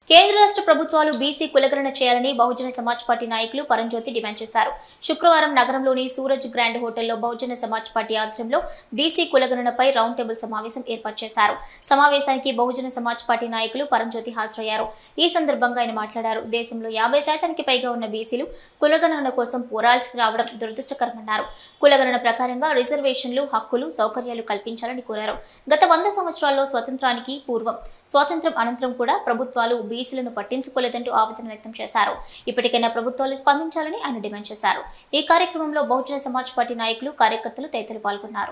కేంద్ర రాష్ట్ర ప్రభుత్వాలు బీసీ కులగణన చేయాలని బహుజన సమాజ్ పార్టీ నాయకులు పరంజ్యోతి డిమాండ్ చేశారు. శుక్రవారం నగరంలోని సూరజ్ గ్రాండ్ హోటల్లో బహుజన సమాజ్ పార్టీ ఆధ్వర్యంలో బీసీ కులగణనపై రౌండ్ టేబుల్ సమావేశం ఏర్పాటు చేశారు. సమావేశానికి బహుజన సమాజ్ పార్టీ నాయకులు పరంజ్యోతి హాజరయ్యారు. ఈ సందర్భంగా ఆయన మాట్లాడారు. దేశంలో 50% పైగా ఉన్న బీసీలు కులగణన కోసం పోరాల్సి రావడం దురదృష్టకరమన్నారు. కులగణన ప్రకారంగా రిజర్వేషన్లు, హక్కులు, సౌకర్యాలు కల్పించాలని కోరారు. గత 100 సంవత్సరాల్లో స్వతంత్రానికి పూర్వం, స్వాతంత్ర్యం అనంతరం కూడా ప్రభుత్వాలు బీసీలను పట్టించుకోలేదంటూ ఆవేదన వ్యక్తం చేశారు. ఇప్పటికైనా ప్రభుత్వాలు స్పందించాలని ఆయన డిమాండ్ చేశారు. ఈ కార్యక్రమంలో బహుజన సమాజ్ పార్టీ నాయకులు, కార్యకర్తలు తదితరులు పాల్గొన్నారు.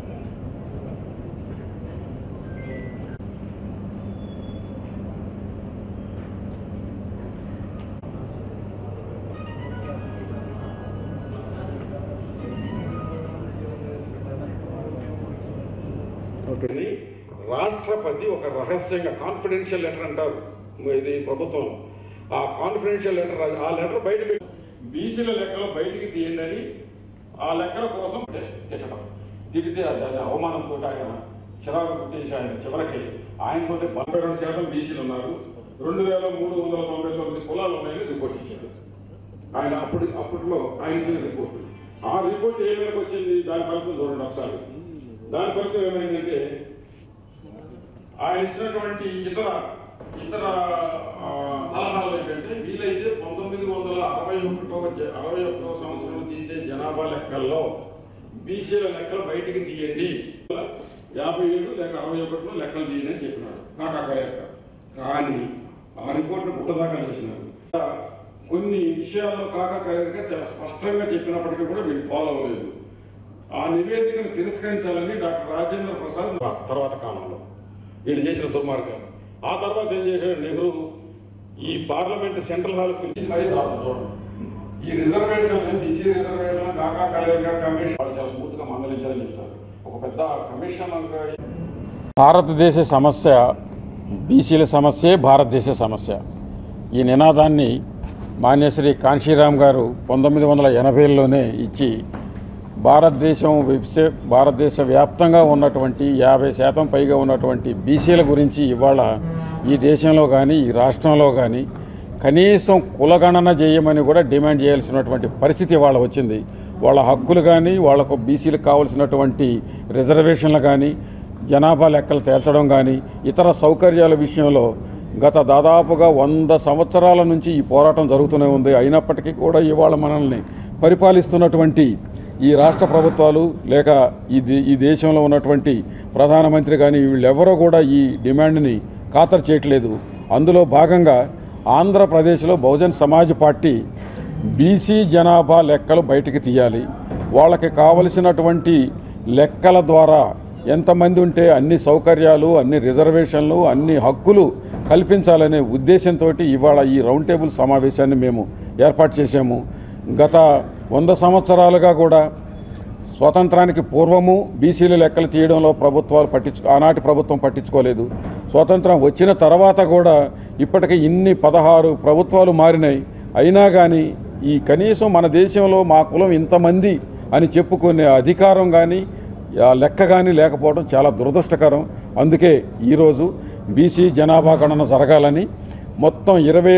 రాష్ట్రపతి ఒక రహస్యంగా కాన్ఫిడెన్షియల్ లెటర్ అంటారు ఇది ప్రభుత్వం. ఆ కాన్ఫిడెన్షియల్ లెటర్, ఆ లెటర్ బయట బీసీల లెక్కలో బయటికి తీయండి అని ఆ లెక్కల కోసం తిట్టడం, తిరిగితే దాని అవమానంతో ఆయన చిరాకు పుట్టేసి ఆయన చివరికి ఆయనతో 92% బీసీలు ఉన్నారు, 2399 కులాలు ఉన్నాయని రిపోర్ట్ ఇచ్చారు ఆయన. అప్పట్లో ఆయన ఇచ్చిన రిపోర్ట్. ఆ రిపోర్ట్ ఏ మేరకు వచ్చింది, దాని ఫలితం చూడండి ఒకసారి. దాని ఫలితం ఏమైందంటే ఆయన ఇచ్చినటువంటి ఇతర సలహాలు ఏంటంటే వీలైతే 1961 సంవత్సరం తీసే జనాభా లెక్కల్లో బీసీల లెక్కలు బయటికి తీయండి, 57 లేక 61లో లెక్కలు తీయండి అని చెప్పినాడు కాకాకలేక. కానీ ఆ రిపోర్ట్ను పుట్టదాకా చేసినారు. కొన్ని విషయాల్లో కాకాకలేక చాలా స్పష్టంగా చెప్పినప్పటికీ కూడా వీళ్ళు ఫాలో అవ్వలేదు. ఆ నివేదికను తిరస్కరించాలని డాక్టర్ రాజేంద్ర ప్రసాద్ తర్వాత కాలంలో వీళ్ళు చేసిన దుర్మార్గాలు. ఆ తర్వాత ఏం చేశాడు నెహ్రూ, ఈ పార్లమెంట్ సెంట్రల్ హాల్ చూడండి, ఈ రిజర్వేషన్ బీసీ రిజర్వేషన్ కాకా కలేకర్ కమిషన్ వాళ్ళు చాలా స్మూత్గా మందలించాలని చెప్తారు. ఒక పెద్ద కమిషన్. భారతదేశ సమస్య బీసీల సమస్యే భారతదేశ సమస్య. ఈ నినాదాన్ని మాన్యశ్రీ కాంశీరామ్ గారు 1980లోనే ఇచ్చి భారతదేశ వ్యాప్తంగా ఉన్నటువంటి 50% పైగా ఉన్నటువంటి బీసీల గురించి ఇవాళ ఈ దేశంలో కానీ ఈ రాష్ట్రంలో కానీ కనీసం కులగణన చేయమని కూడా డిమాండ్ చేయాల్సినటువంటి పరిస్థితి ఇవాళ వచ్చింది. వాళ్ళ హక్కులు కానీ, వాళ్లకు బీసీలకు కావాల్సినటువంటి రిజర్వేషన్లు కానీ, జనాభా లెక్కలు తేల్చడం కానీ, ఇతర సౌకర్యాల విషయంలో గత దాదాపుగా 100 సంవత్సరాల నుంచి ఈ పోరాటం జరుగుతూనే ఉంది. అయినప్పటికీ కూడా ఇవాళ మనల్ని పరిపాలిస్తున్నటువంటి ఈ రాష్ట్ర ప్రభుత్వాలు లేక ఈ దేశంలో ఉన్నటువంటి ప్రధానమంత్రి కానీ వీళ్ళెవరూ కూడా ఈ డిమాండ్ని ఖాతరు చేయట్లేదు. అందులో భాగంగా ఆంధ్రప్రదేశ్లో బహుజన్ సమాజ్ పార్టీ బీసీ జనాభా లెక్కలు బయటికి తీయాలి, వాళ్ళకి కావలసినటువంటి లెక్కల ద్వారా ఎంతమంది ఉంటే అన్ని సౌకర్యాలు, అన్ని రిజర్వేషన్లు, అన్ని హక్కులు కల్పించాలనే ఉద్దేశంతో ఇవాళ ఈ రౌండ్ టేబుల్ సమావేశాన్ని మేము ఏర్పాటు చేశాము. గత 100 సంవత్సరాలుగా కూడా స్వాతంత్రానికి పూర్వము బీసీల లెక్కలు తీయడంలో ఆనాటి ప్రభుత్వం పట్టించుకోలేదు. స్వాతంత్రం వచ్చిన తర్వాత కూడా ఇప్పటికీ 16 ప్రభుత్వాలు మారినాయి. అయినా కానీ ఈ కనీసం మన దేశంలో మా కులం ఇంతమంది అని చెప్పుకునే అధికారం కానీ లెక్క కానీ లేకపోవడం చాలా దురదృష్టకరం. అందుకే ఈరోజు బీసీ జనాభా గణన జరగాలని మొత్తం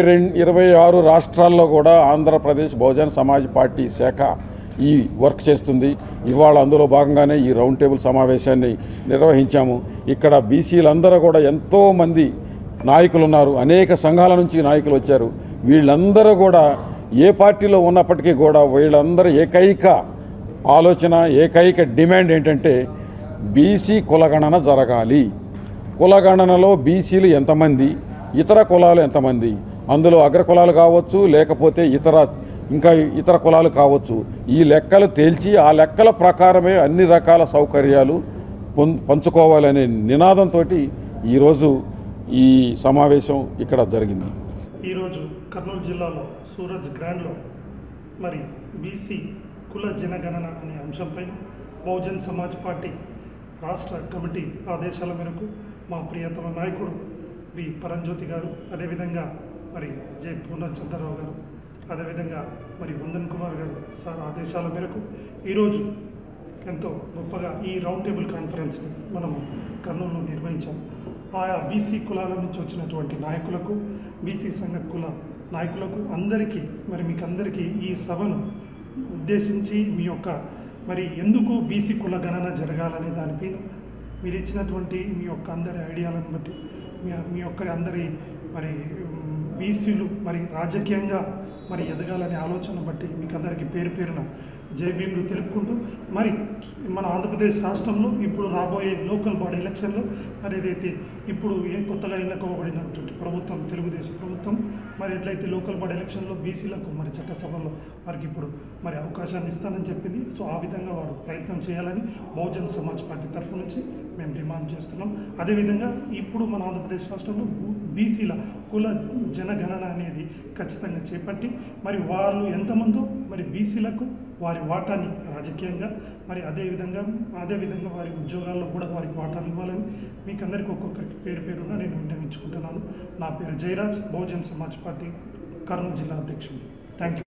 26 రాష్ట్రాల్లో కూడా ఆంధ్రప్రదేశ్ బహుజన సమాజ్ పార్టీ శాఖ ఈ వర్క్ చేస్తుంది. ఇవాళ అందులో భాగంగానే ఈ రౌండ్ టేబుల్ సమావేశాన్ని నిర్వహించాము. ఇక్కడ బీసీలందరూ కూడా ఎంతోమంది నాయకులు ఉన్నారు, అనేక సంఘాల నుంచి నాయకులు వచ్చారు. వీళ్ళందరూ కూడా ఏ పార్టీలో ఉన్నప్పటికీ కూడా వీళ్ళందరూ ఏకైక ఆలోచన, ఏకైక డిమాండ్ ఏంటంటే బీసీ కులగణన జరగాలి. కులగణనలో బీసీలు ఎంతమంది, ఇతర కులాలు ఎంతమంది, అందులో అగ్రకులాలు కావచ్చు లేకపోతే ఇతర కులాలు కావచ్చు, ఈ లెక్కలు తేల్చి ఆ లెక్కల ప్రకారమే అన్ని రకాల సౌకర్యాలు పంచుకోవాలనే నినాదంతో ఈరోజు ఈ సమావేశం ఇక్కడ జరిగింది. ఈరోజు కర్నూలు జిల్లాలో సూరజ్ గ్రాండ్లో మరి బీసీ కుల జనగణన అనే అంశంపైన బహుజన్ సమాజ్ పార్టీ రాష్ట్ర కమిటీ ఆదేశాల మేరకు మా ప్రియతమ నాయకుడు బి పరంజ్యోతి గారు, అదేవిధంగా మరి జె పూర్ణచంద్రరావు గారు, అదేవిధంగా మరి వందన్ కుమార్ గారు సార్ ఆదేశాల మేరకు ఈరోజు ఎంతో గొప్పగా ఈ రౌండ్ టేబుల్ కాన్ఫరెన్స్ని మనము కర్నూలులో నిర్వహించాము. ఆయా బీసీ కులాల నుంచి వచ్చినటువంటి నాయకులకు, బీసీ సంఘ కుల నాయకులకు అందరికీ మరి మీకు అందరికీ ఈ సభను ఉద్దేశించి మీ యొక్క మరి ఎందుకు బీసీ కుల గణన జరగాలనే దానిపైన మీరు ఇచ్చినటువంటి మీ యొక్క అందరి ఐడియాలను బట్టి మీ యొక్క అందరి మరి బీసీలు మరి రాజకీయంగా మరి ఎదగాలనే ఆలోచన బట్టి మీకు అందరికీ పేరు పేరున జై భీములు తెలుపుకుంటూ మరి మన ఆంధ్రప్రదేశ్ రాష్ట్రంలో ఇప్పుడు రాబోయే లోకల్ బాడీ ఎలక్షన్లో మరి ఏదైతే ఇప్పుడు కొత్తగా ఎన్నుకోబడినటువంటి ప్రభుత్వం తెలుగుదేశం ప్రభుత్వం మరి ఎట్లయితే లోకల్ బాడీ ఎలక్షన్లో బీసీలకు మరి చట్టసభలో వారికి ఇప్పుడు మరి అవకాశాన్ని ఇస్తానని చెప్పింది. సో ఆ విధంగా వారు ప్రయత్నం చేయాలని బహుజన్ సమాజ్ పార్టీ తరఫు నుంచి మేము డిమాండ్ చేస్తున్నాం. అదేవిధంగా ఇప్పుడు మన ఆంధ్రప్రదేశ్ రాష్ట్రంలో బీసీల కుల జనగణన అనేది ఖచ్చితంగా చేపట్టి మరి వాళ్ళు ఎంతమందో మరి బీసీలకు వారి వాటాని రాజకీయంగా మరి అదేవిధంగా వారి ఉద్యోగాల్లో కూడా వారికి వాటాని ఇవ్వాలని మీకు అందరికీ ఒక్కొక్కరికి పేరు పేరున నేను విన్నవించుకుంటున్నాను. నా పేరు జయరాజ్, బహుజన్ సమాజ్ పార్టీ కర్నూలు జిల్లా అధ్యక్షుడు. Thank you.